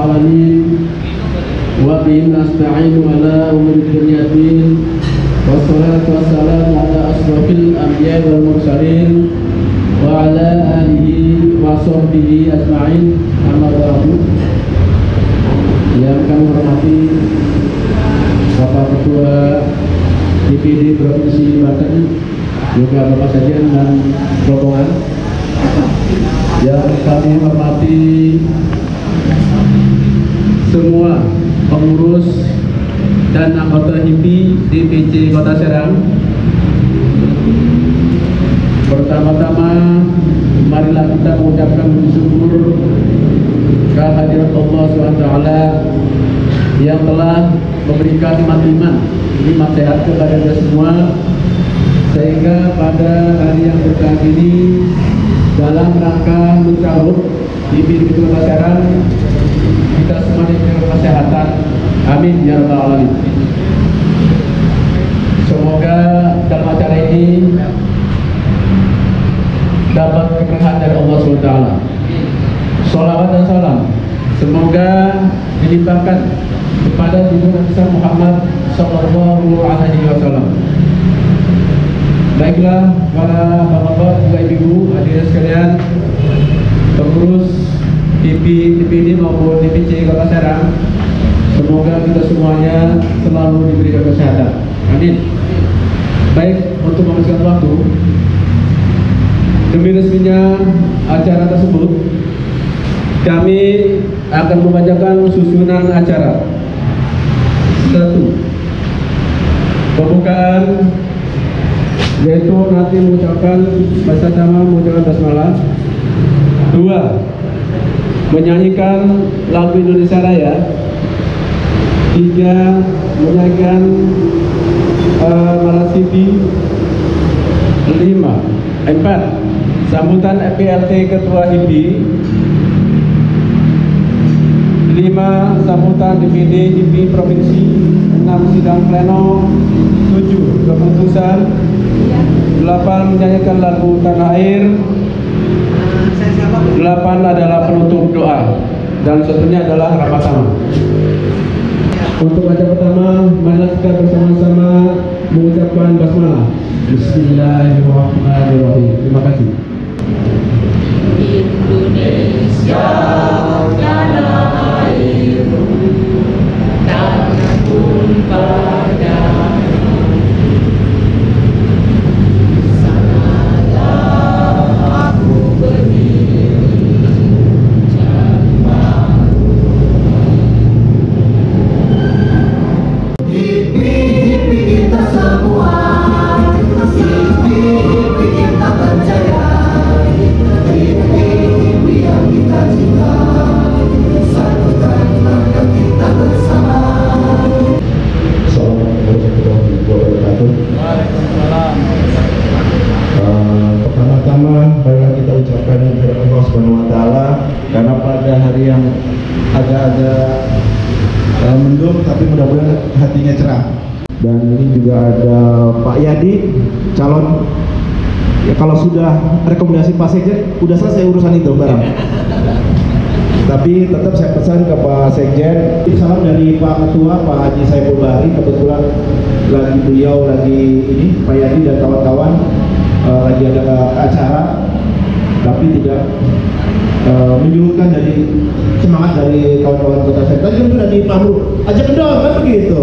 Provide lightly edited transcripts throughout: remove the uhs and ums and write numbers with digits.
العالمين وبه نستعين على أمور الدنيا والدين والصلاة والسلام على أشرف الأنبياء والمرسلين وعلى آله وصحبه أجمعين. Amma ba'du. Yang kami hormati Bapak Ketua DPD Provinsi Banten, juga Bapak Sekjen dan rombongan. Yang kami hormati semua pengurus dan anggota HIPI DPC Kota Serang. Pertama-tama marilah kita mengucapkan puji syukur kehadirat Allah SWT yang telah memberikan nikmat sehat kepada kita semua, sehingga pada hari yang berkah ini dalam rangka mencabut DPD Kota Serang kita semua diberikan kesehatan. Amin ya rabbal alamin. Semoga dalam acara ini dapat keberkahan dari Allah SWT. Sholawat dan salam semoga dilimpahkan kepada junjungan besar Muhammad Sallallahu Alaihi Wasallam. Baiklah para bapak juga ibu hadirin sekalian, pengurus DPD maupun DPC Kota Serang, semoga kita semuanya selalu diberikan kesehatan. Amin. Baik, untuk menghabiskan waktu, demi resminya acara tersebut, kami akan membacakan susunan acara. 1. Pembukaan, yaitu nanti mengucapkan bersama mengucapkan basmalah. 2. Menyanyikan lagu Indonesia Raya. 3. Menyanyikan Marasibi. 4. Sambutan PLT Ketua HIPI. 5. Sambutan DPD HIPI Provinsi. 6. Sidang pleno. 7. Keputusan. 8. Menyanyikan lagu Tanah Air. 8 adalah penutup doa, dan satunya adalah rapat sama. Untuk acara pertama, marilah kita bersama-sama mengucapkan basmalah. Bismillahirrahmanirrahim. Terima kasih. Indonesia tanah airmu, tanah pun padamu. Sanalah aku berdiri, HIPI kita semua, HIPI kita percaya, HIPI yang kita cinta, satukan langkah kita bersama. Assalamualaikum warahmatullahi wabarakatuh. Pertama-tama marilah kita ucapkan kepada Allah Subhanahu wa taala, karena pada hari yang agak-agak mendung, tapi mudah-mudahan hatinya cerah. Dan ini juga ada Pak Yadi, calon. Ya, kalau sudah rekomendasi Pak Sekjen, udah selesai urusan itu barang. Tapi tetap saya pesan ke Pak Sekjen, salam dari Pak Ketua, Pak Haji Saiful Bahri. Kebetulan beliau lagi ini, Pak Yadi dan kawan-kawan lagi ada acara, tapi tidak menyurutkan dari semangat dari kawan-kawan Kota Serang. Tadi kan sudah dipahami, aja kendor kan begitu.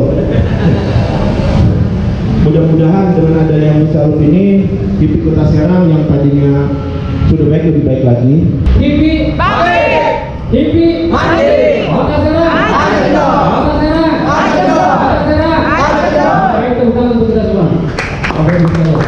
Mudah-mudahan dengan adanya Musyawarah ini, HIPI Kota Serang yang tadinya sudah baik lebih baik lagi. HIPI bangkit, HIPI mati, Kota Serang maju, Kota Serang maju, Kota Serang maju. Baik, tepuk tangan untuk kita semua. Oke, bismillah.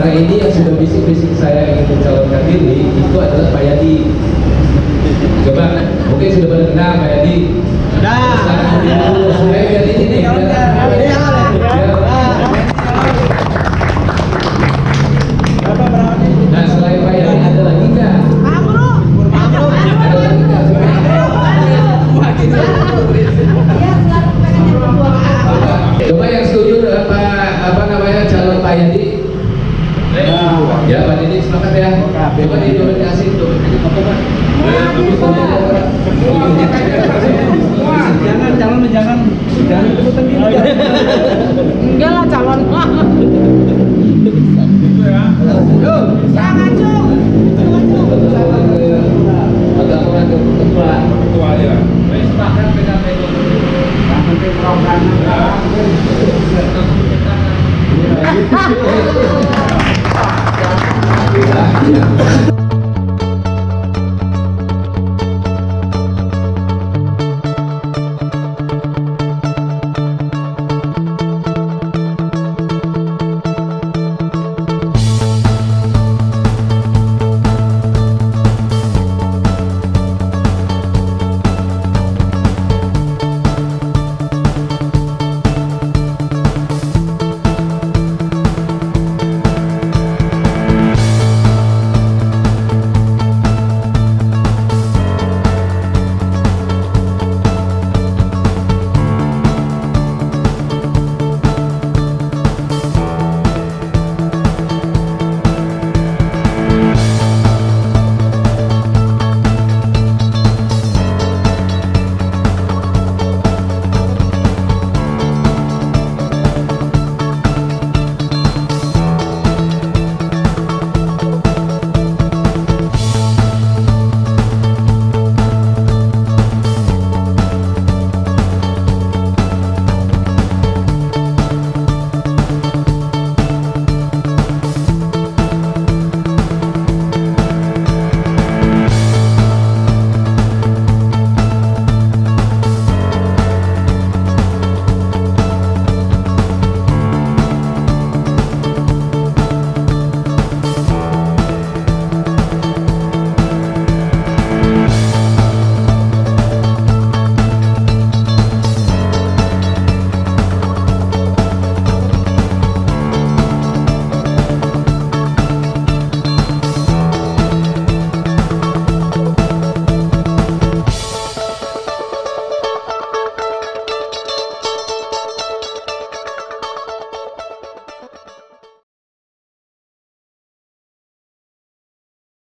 sekarang ini yang sudah bisik-bisik saya ingin mencalonkan diri itu adalah Pak Yadi. Coba, mungkin sudah pada kenal Pak Yadi. Sudah. Saya lihat ini nih. Nah, selain Pak Yadi ada lagi nggak? Ada lagi nggak? Coba yang setuju apa namanya calon Pak Yadi? Ya Pak Yadi sepakat ya. Coba dikomunikasi tuh. Jangan ikutan gitu. Enggak lah calon. Jangan cung. Ketua ya. Sepakat PKP itu.